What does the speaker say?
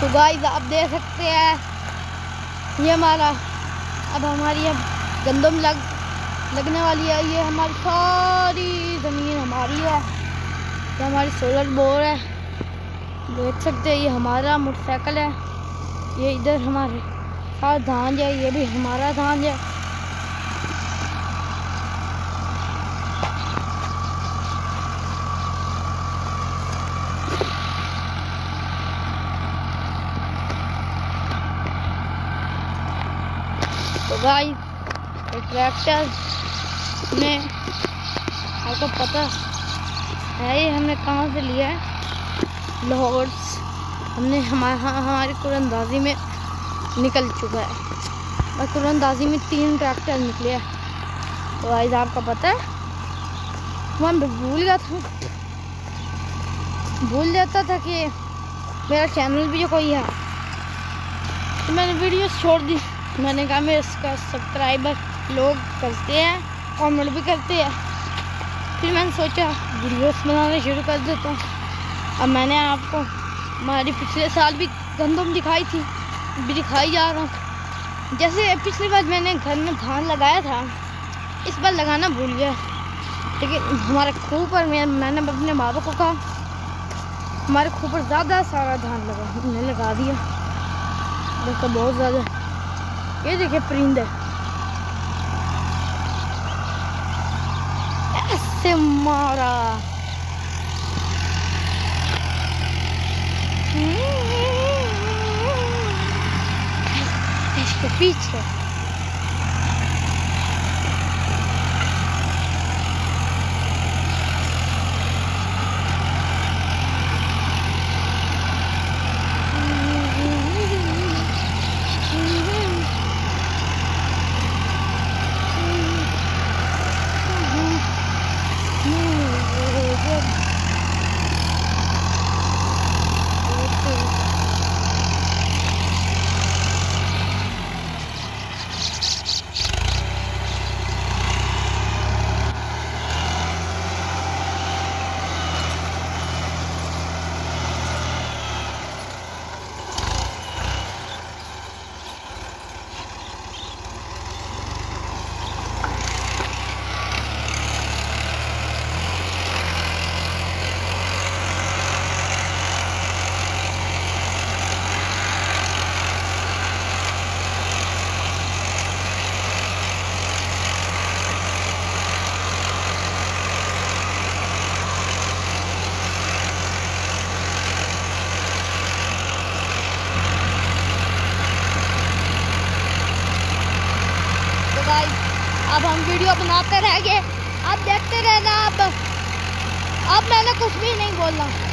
तो गाइस आप देख सकते हैं ये हमारा अब गंदम लगने वाली है। ये हमारी सारी ज़मीन हमारी है। ये हमारी सोलर बोर है, देख सकते हैं। ये हमारा मोटरसाइकिल है। ये इधर हमारे साथ धान है, ये भी हमारा धान है। तो गाइस ट्रैक्टर में आपको पता है ये हमने कहाँ से लिया है, लाहौर। हमने हमारी कुरंदाजी में निकल चुका है और कुरंदाजी में 3 ट्रैक्टर निकले हैं। तो गाइस आपको पता है मैं भूल जाता था कि मेरा चैनल भी जो कोई है, तो मैंने वीडियो छोड़ दी। मैंने कहा मैं इसका सब्सक्राइबर लोग करते हैं, कमेंट भी करते हैं। फिर मैंने सोचा वीडियोस बनाना शुरू कर देता हूँ। अब मैंने आपको हमारी पिछले साल भी गंदम दिखाई थी, भी दिखाई जा रहा हूँ। जैसे पिछली बार मैंने घर में धान लगाया था, इस बार लगाना भूल गया। लेकिन हमारे खूह पर मैंने अपने बाबा को कहा हमारे खूह पर ज़्यादा सारा धान हमने लगा दिया। देखो बहुत ज़्यादा, ये देखिए परिंदे ऐसे मारा। इसके पीछे अब हम वीडियो बनाते रह गए, आप देखते रहना। अब मैंने कुछ भी नहीं बोलना।